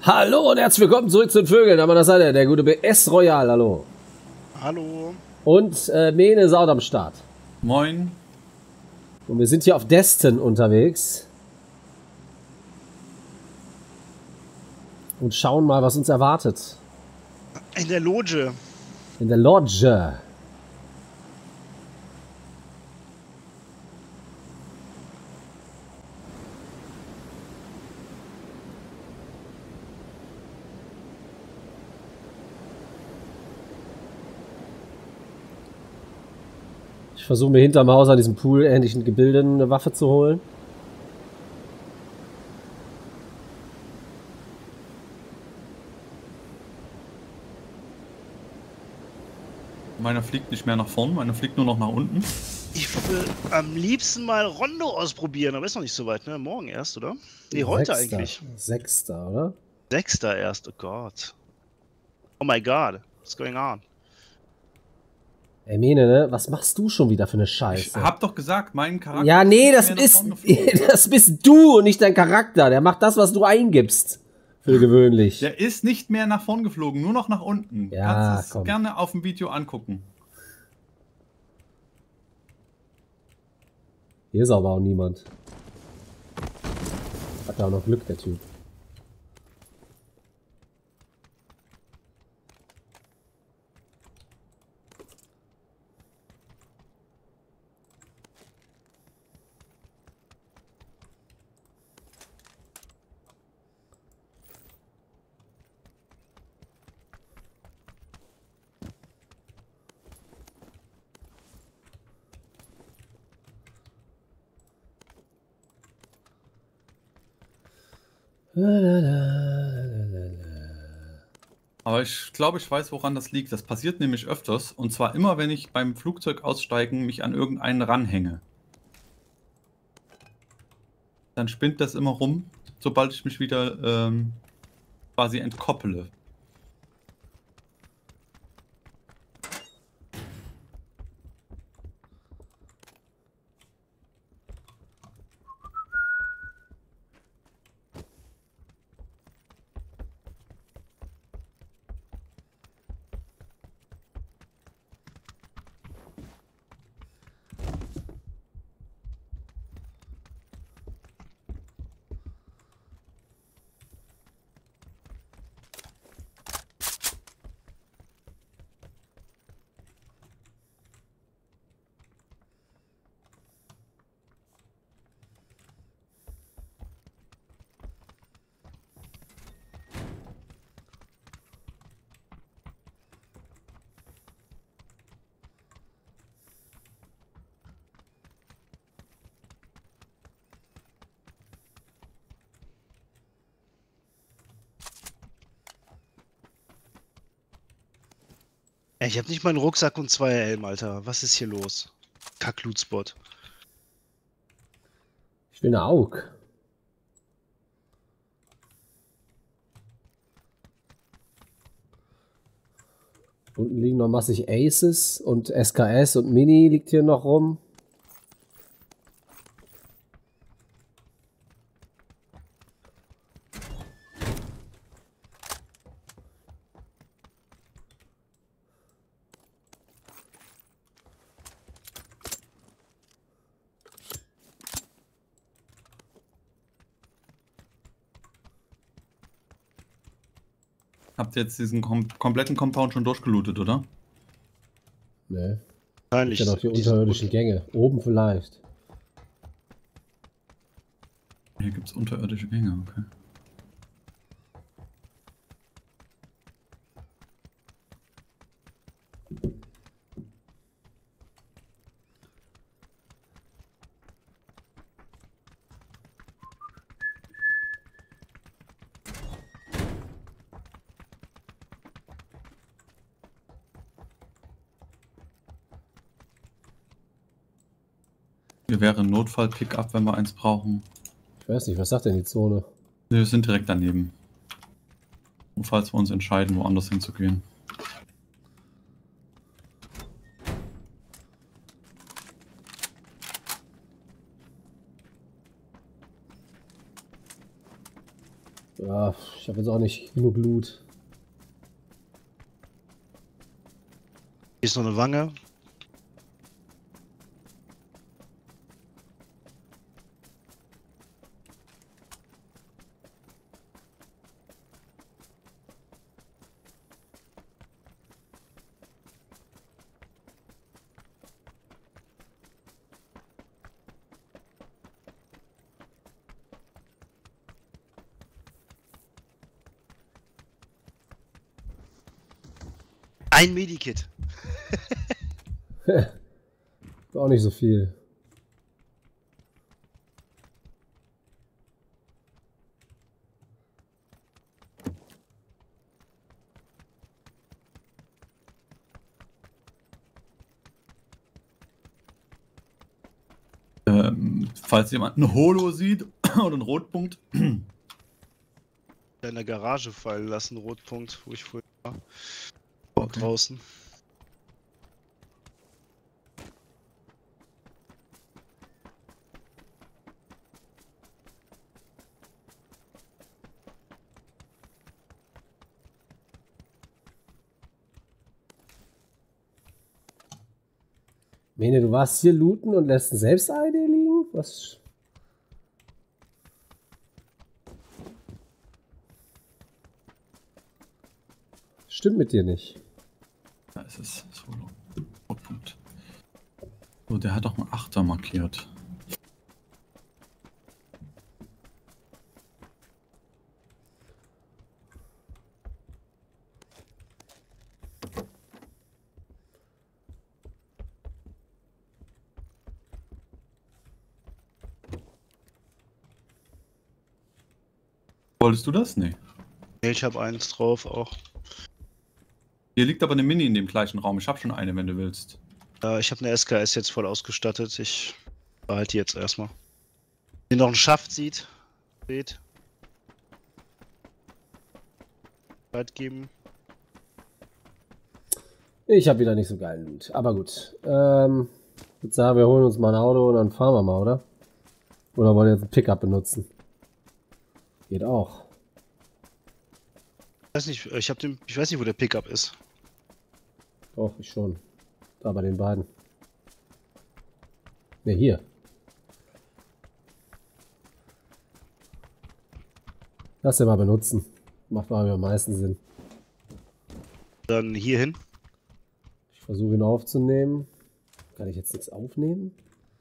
Hallo und herzlich willkommen zurück zu den Vögeln. An meiner Seite der gute BS Royal, hallo. Hallo. Und Mene ist auch am Start. Moin. Und wir sind hier auf Destin unterwegs. Und schauen mal, was uns erwartet. In der Loge. In der Lodge. Ich versuche mir hinterm Haus an diesem Pool-ähnlichen Gebilde eine Waffe zu holen. Meiner fliegt nicht mehr nach vorn, meiner fliegt nur noch nach unten. Ich will am liebsten mal Rondo ausprobieren, aber ist noch nicht so weit, ne? Morgen erst, oder? Nee, heute eigentlich. 6. oder? 6. erst, oh Gott. Oh my God, what's going on? Ey, Mene, ne? Was machst du schon wieder für eine Ich Scheiße? hab doch gesagt, mein Charakter Ja, nee, ist das nicht mehr nach ist, vorn geflogen. das bist du und nicht dein Charakter. Der macht das, was du eingibst. Für gewöhnlich. Der ist nicht mehr nach vorn geflogen, nur noch nach unten. Ja, Kannst es komm. gerne auf dem Video angucken. Hier ist aber auch niemand. Hat da auch noch Glück, der Typ. Aber ich glaube, ich weiß, woran das liegt. Das passiert nämlich öfters. Und zwar immer, wenn ich beim Flugzeug aussteigen mich an irgendeinen ranhänge. Dann spinnt das immer rum, sobald ich mich wieder quasi entkoppele. Ey, ich habe nicht mal einen Rucksack und 2 Helm, Alter. Was ist hier los? Kack-Loot-Spot. Ich will eine Aug. Unten liegen noch massig Aces und SKS und Mini liegt hier noch rum. Habt ihr jetzt diesen kompletten Compound schon durchgelootet, oder? Ne. Wahrscheinlich. Gibt ja noch die unterirdischen Gänge. Oben vielleicht. Hier gibt es unterirdische Gänge, okay. Hier wäre ein Notfall-Pickup, wenn wir eins brauchen. Ich weiß nicht, was sagt denn die Zone? Ne, wir sind direkt daneben. Und falls wir uns entscheiden, woanders hinzugehen. Ja, ich habe jetzt auch nicht genug Loot. Hier ist noch eine Wange. Ein Medikit. Auch nicht so viel. Falls jemand ein Holo sieht oder einen Rotpunkt. In der Garage fallen lassen, Rotpunkt, wo ich vorher war. Okay. Draußen. Mene, du warst hier looten und lässt selbst eine liegen? Was? Stimmt mit dir nicht. Da ist es. Solo. Rotpunkt. So, der hat doch einen Achter markiert. Wolltest du das? Nee. Nee, ich habe eins drauf auch. Hier liegt aber eine Mini in dem gleichen Raum. Ich habe schon eine, wenn du willst. Ich habe eine SKS jetzt voll ausgestattet. Ich behalte die jetzt erstmal. Wenn noch einen Schaft seht. Zeit geben. Ich habe wieder nicht so geilen Loot. Aber gut. Jetzt sagen wir holen uns mal ein Auto und dann fahren wir mal, oder? Oder wollen wir jetzt ein Pickup benutzen? Geht auch. Ich weiß nicht, ich weiß nicht, wo der Pickup ist. Doch, ich schon. Da bei den beiden. Ne, hier. Lass den mal benutzen. Macht mal am meisten Sinn. Dann hier hin. Ich versuche ihn aufzunehmen. Kann ich jetzt nichts aufnehmen?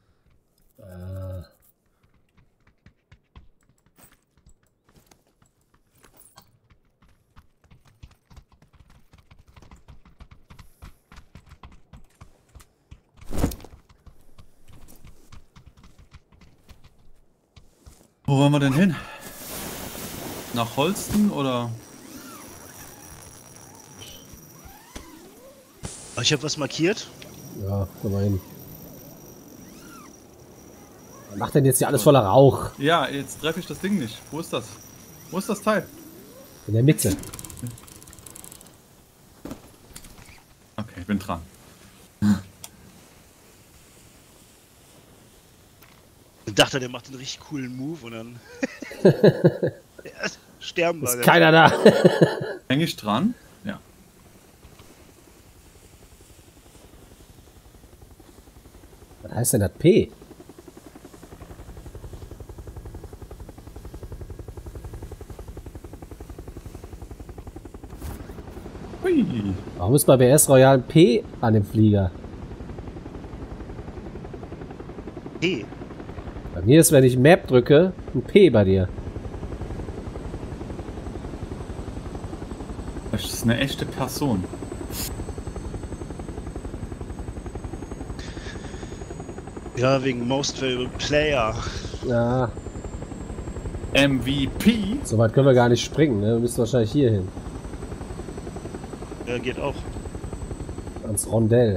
Wo wollen wir denn hin? Nach Holsten oder? Ich habe was markiert. Ja, komm mal hin. Was macht denn jetzt hier alles voller Rauch? Ja, jetzt treffe ich das Ding nicht. Wo ist das? Wo ist das Teil? In der Mitte. Okay, ich bin dran. Ich dachte, der macht einen richtig coolen Move und dann ja, sterben wir. Ist keiner da. Häng ich dran? Ja. Was heißt denn das P? Hui. Warum ist bei BS Royal ein P an dem Flieger? Hey, Bei mir ist, wenn ich Map drücke, ein P bei dir. Das ist eine echte Person. ja, wegen Most Valuable Player. Ja, MVP? so weit können wir gar nicht springen, ne? Wir müssen wahrscheinlich hier hin. Ja, geht auch. Ans Rondell.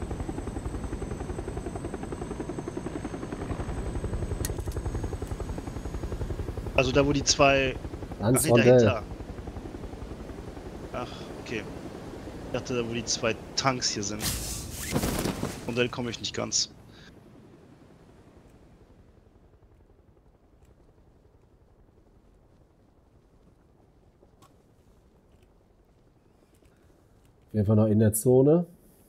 Also da, wo die zwei... Ans nee, Rondell. dahinter. Ach, okay. Ich dachte, da, wo die zwei Tanks hier sind. Und dann komme ich nicht ganz. Einfach noch in der Zone.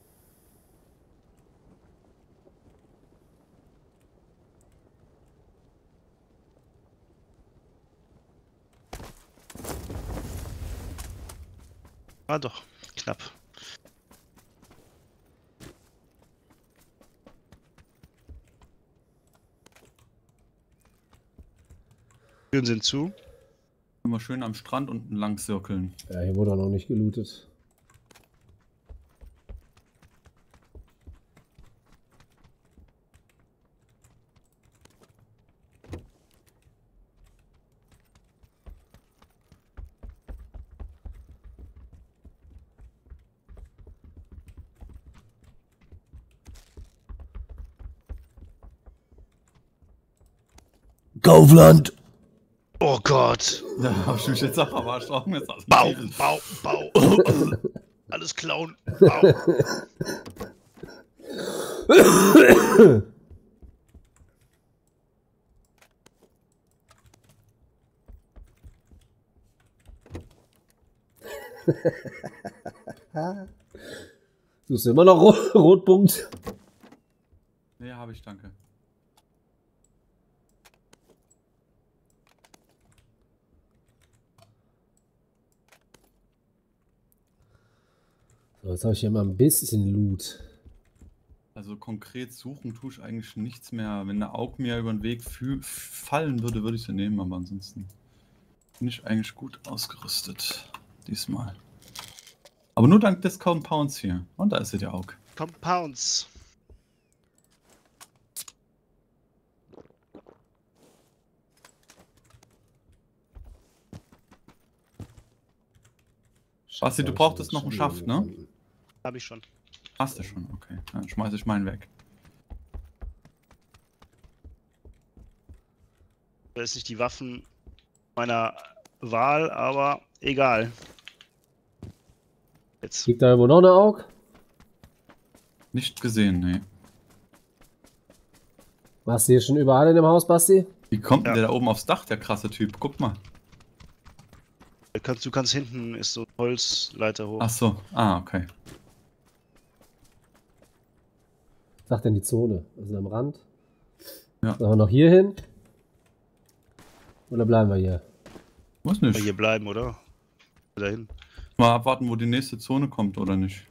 Ah doch, knapp. Türen sind zu. Immer schön am Strand unten lang zirkeln. Ja, hier wurde auch noch nicht gelootet. Kaufland! Oh Gott! Da hab ich mich jetzt auch verarscht. Bau, Bau, Bau! Alles klauen! Bau! Du bist immer noch Rotpunkt. Nee, habe ich, danke. So, jetzt habe ich hier mal ein bisschen Loot. Also konkret suchen tue ich eigentlich nichts mehr. Wenn eine Aug mir über den Weg fallen würde, würde ich sie nehmen, aber ansonsten bin ich eigentlich gut ausgerüstet. Diesmal. Aber nur dank des Compounds hier. Und da ist sie, die Aug. Compounds. Basti, du brauchtest noch einen Schaft, ne? Habe ich schon. Hast du schon, okay. Dann schmeiße ich meinen weg. Das ist nicht die Waffen meiner Wahl, aber egal. Jetzt. Liegt da irgendwo noch eine Aug? Nicht gesehen, nee. Warst du hier schon überall in dem Haus, Basti? Wie kommt denn Ja. der da oben aufs Dach, der krasse Typ? Guck mal. Du kannst hinten, ist so ein Holzleiter hoch. Ach so, okay. Sagt denn die Zone? Also am Rand? Ja. Sollen wir noch hier hin? Oder bleiben wir hier? Muss Mal nicht. hier bleiben, oder? Dahin. Mal abwarten, wo die nächste Zone kommt, oder nicht?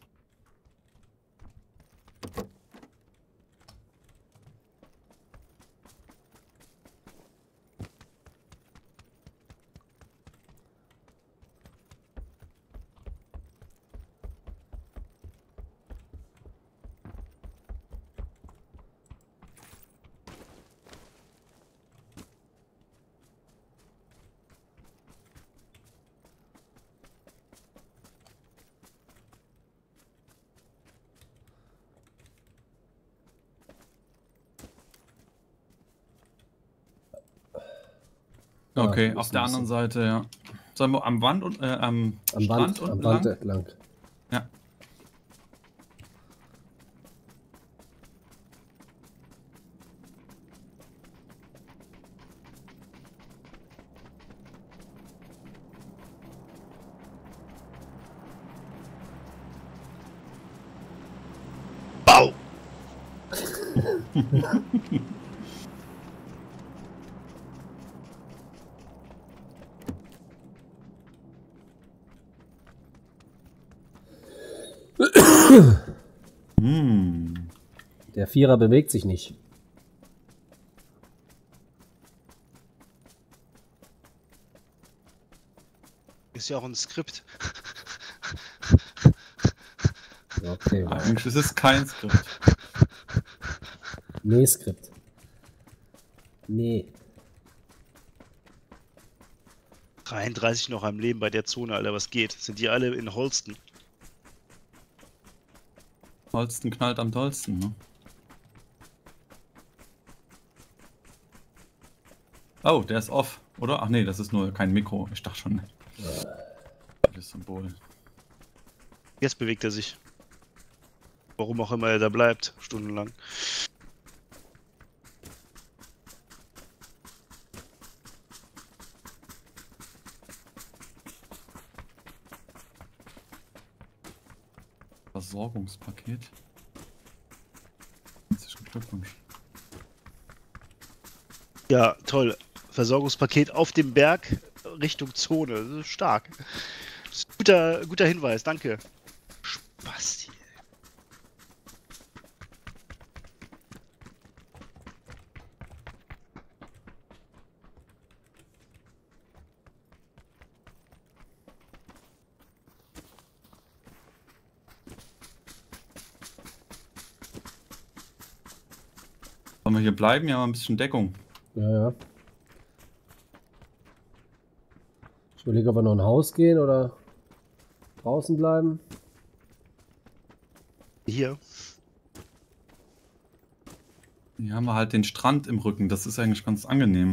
Okay, auf der anderen Seite, ja. Sollen wir am Wand und am Strand unten am Wand lang? entlang. Ja. Bau! Der Vierer bewegt sich nicht. Ist ja auch ein Skript. Okay, Eigentlich ist es kein Skript. nee, Skript. Nee. 33 noch am Leben bei der Zone, Alter, was geht? Sind die alle in Holsten? Holsten knallt am tollsten, ne? Oh, der ist off, oder? Ach nee, das ist nur kein Mikro. Ich dachte schon. Das Symbol. Jetzt bewegt er sich. Warum auch immer er da bleibt, stundenlang. Versorgungspaket. Herzlichen Glückwunsch. Ja, toll. Versorgungspaket auf dem Berg Richtung Zone. Das ist stark. Das ist guter Hinweis, danke. Spasti. Wollen wir hier bleiben? Ja, mal ein bisschen Deckung. Ja, ja. Ich überlege, ob wir noch in ein Haus gehen oder draußen bleiben. Hier. Hier haben wir halt den Strand im Rücken. Das ist eigentlich ganz angenehm.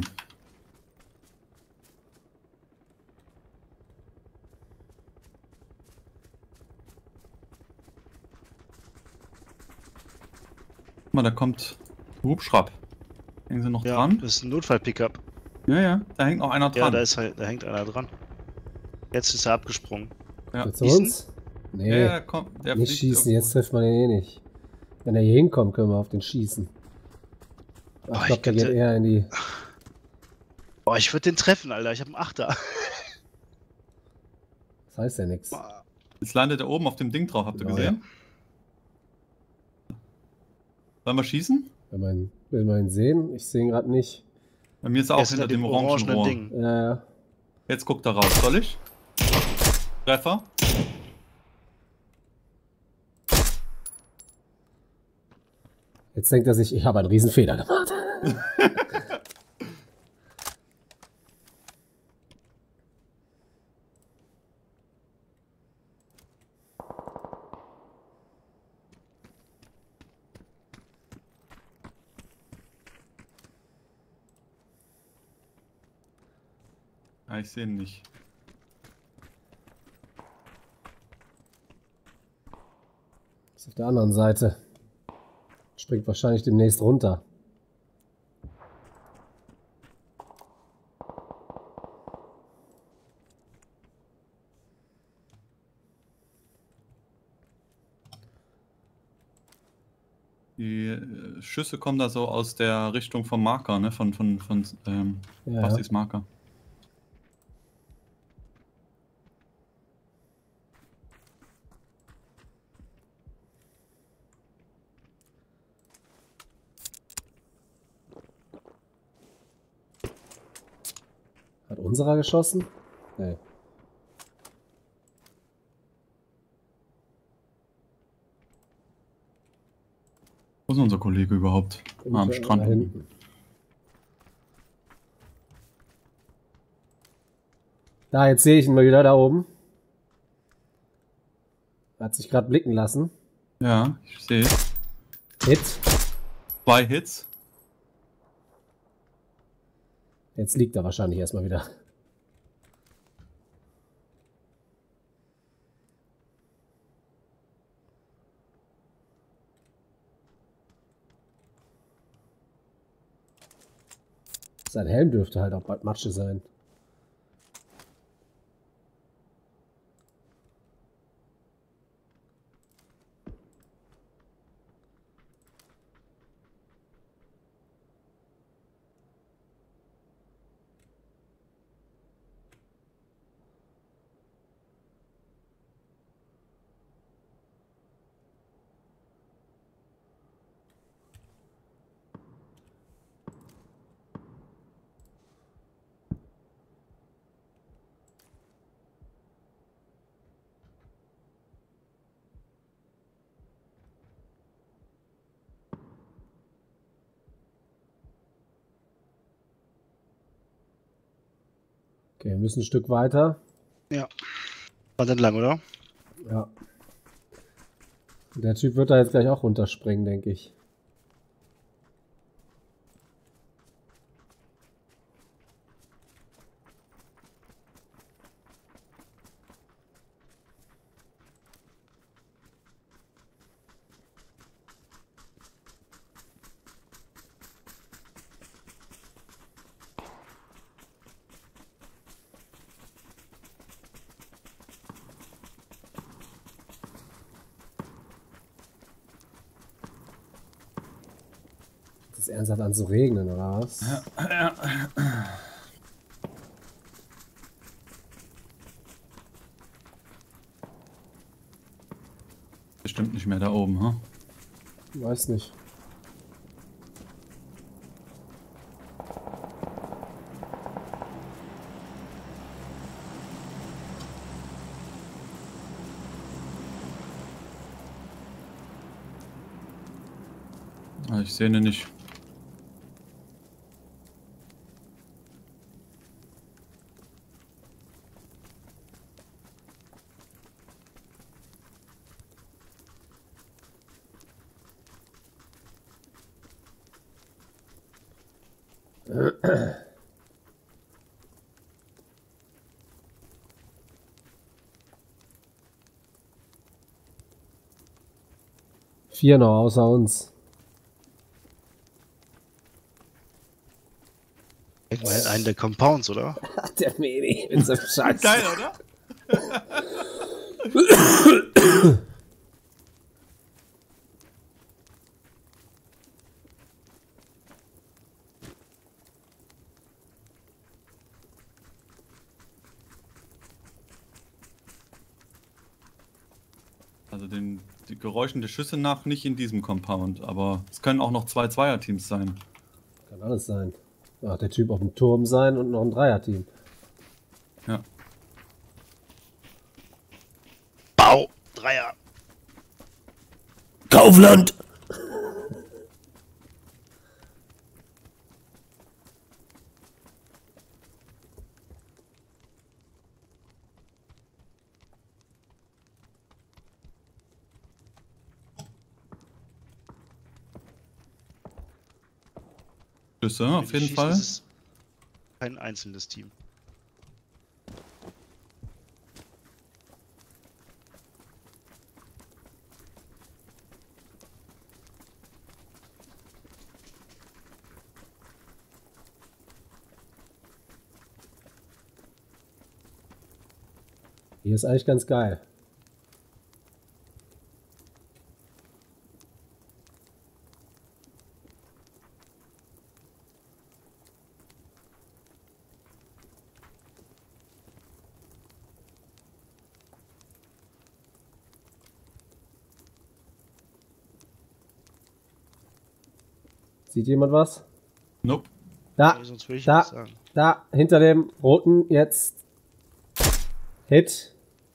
Guck mal, da kommt Hubschrauber. Hängen sie noch Ja, dran? das ist ein Notfall-Pickup. Ja, ja, da hängt noch einer Ja, dran. da hängt einer dran. Jetzt ist er abgesprungen. Ja. Zu Schießen? uns? Nee, Ja, komm, der nicht fliegt schießen, irgendwo. jetzt trifft man den eh nicht. Wenn er hier hinkommt, können wir auf den schießen. Oh, Ich ich glaube, der geht könnte- eher in die... Boah, ich würde den treffen, Alter. Ich habe einen Achter. Das heißt ja nichts. Jetzt landet er oben auf dem Ding drauf, habt ihr Genau, gesehen? Sollen wir schießen? Will man ihn sehen? Ich sehe ihn gerade nicht. Bei mir ist er Er auch ist hinter hinter dem dem orangen orangenen Rohr. Ding. Ja, ja. Jetzt guckt er raus. Soll ich? Treffer? Jetzt denkt er sich, ich habe einen riesen Fehler gemacht. Ja, ich sehe ihn nicht. Ist auf der anderen Seite. Springt wahrscheinlich demnächst runter. Die Schüsse kommen da so aus der Richtung vom Marker, ne? Von Ja, Bastis Marker. Hat unserer geschossen? Nee. Wo ist unser Kollege überhaupt? Ah, am Strand. Da hinten. Da, jetzt sehe ich ihn mal wieder da oben. Hat sich gerade blicken lassen. Ja, ich sehe. Hit. 2 Hits. Jetzt liegt er wahrscheinlich erstmal wieder. Sein Helm dürfte halt auch bald Matsche sein. Okay, wir müssen ein Stück weiter. Ja. War entlang, oder? Ja. Der Typ wird da jetzt gleich auch runterspringen, denke ich. Ist ernsthaft an zu regnen, oder was? Ja. Bestimmt nicht mehr da oben, ha? Weiß nicht. Ich sehe ihn nicht. Vier noch außer uns. Mal in einen der Compounds, oder? Der Medi mit seinem Scheiß. Geil, oder? Also die Geräuschen der Schüsse nach nicht in diesem Compound, aber es können auch noch 2 Zweierteams sein. Kann alles sein. Ach, der Typ auf dem Turm sein und noch ein Dreierteam. Ja. Bau! Dreier! Kaufland! Schüsse, auf jeden Fall. Das ist kein einzelnes Team. Hier ist eigentlich ganz geil. Sieht jemand was? Nope. Da, Sonst würde ich da, nichts sagen. da, hinter dem roten jetzt. Hit.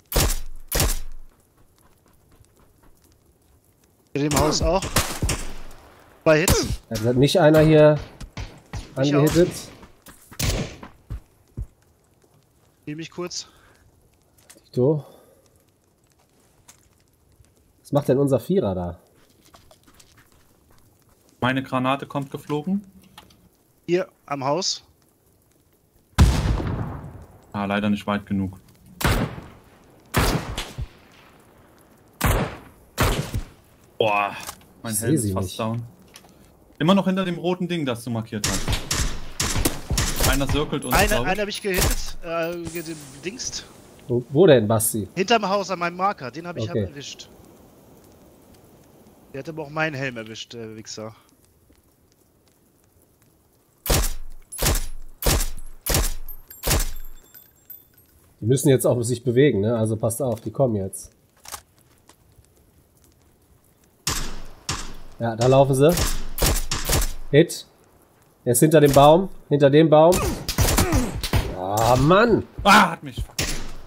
In dem Haus auch. 2 Hits. Also hat nicht einer hier Ich angehittet. Nehme ich kurz. So. Was macht denn unser Vierer da? Meine Granate kommt geflogen. Hier am Haus. Ah, leider nicht weit genug. Boah, mein Ich Helm seh sie ist fast nicht. down. Immer noch hinter dem roten Ding, das du markiert hast. Einer circelt uns, Einer glaub ich. habe ich gehittet, gedingst. Wo denn, Basti? Hinterm Haus an meinem Marker, den habe ich Okay. erwischt. Der hat aber auch meinen Helm erwischt, der Wichser. Die müssen jetzt auch sich bewegen, ne? Also passt auf, die kommen jetzt. Ja, da laufen sie. Hit. Er ist hinter dem Baum. Hinter dem Baum. Ah, Mann! Ah, hat mich. Fuck.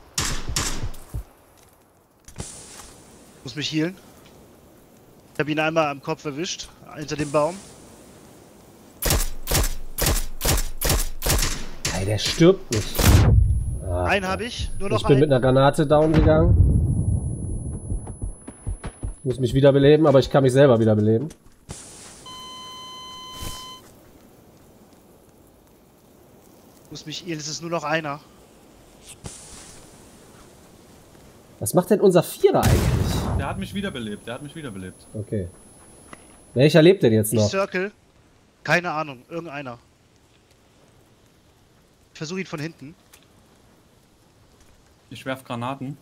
Muss mich healen. Ich habe ihn einmal am Kopf erwischt, hinter dem Baum. Ey, der stirbt nicht. Ah, Einen habe ich, nur noch ich bin mit einen. einer Granate down gegangen. Muss mich wiederbeleben, aber ich kann mich selber wiederbeleben. Muss mich healen, es ist nur noch einer. Was macht denn unser Vierer eigentlich? Der hat mich wiederbelebt, Okay. Welcher lebt denn jetzt Ich noch? circle. Keine Ahnung, irgendeiner. Ich versuche ihn von hinten. Ich werf Granaten.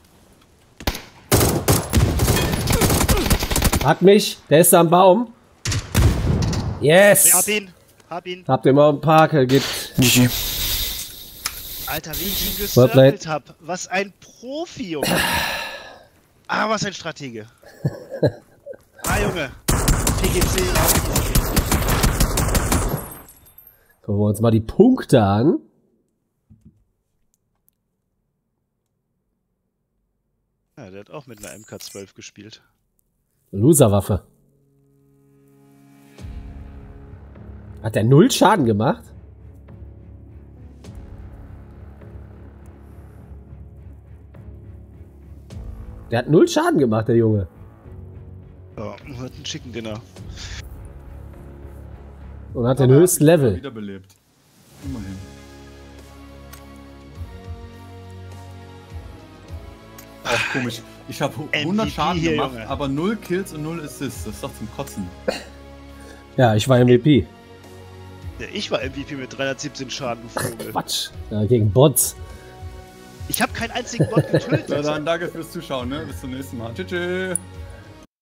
Hat mich. Der ist da am Baum. Yes! Hab ihn. Hab ihn. Habt ihr mal einen Parker gibt. GG. Alter, wie ich ihn Spotlight. gecircelt hab. Was ein Profi, Junge. Ah, was ein Stratege. Ah, Junge. PGC. Gucken wir uns mal die Punkte an. Ja, der hat auch mit einer MK12 gespielt. Loserwaffe. Hat der 0 Schaden gemacht? Der hat 0 Schaden gemacht, der Junge. Ja, hat einen Chicken Dinner. Und hat den Aber höchsten er hat sich Level. wiederbelebt. Immerhin. Auch komisch. Ich habe 100 MVP Schaden hier, gemacht, Junge. aber 0 Kills und 0 Assists. Das ist doch zum Kotzen. Ja, ich war MVP. Ja, ich war MVP mit 317 Schaden, du Vogel. Quatsch. Ja, gegen Bots. Ich habe keinen einzigen Bot getötet. Na dann danke fürs Zuschauen, ne? Bis zum nächsten Mal. Tschüss.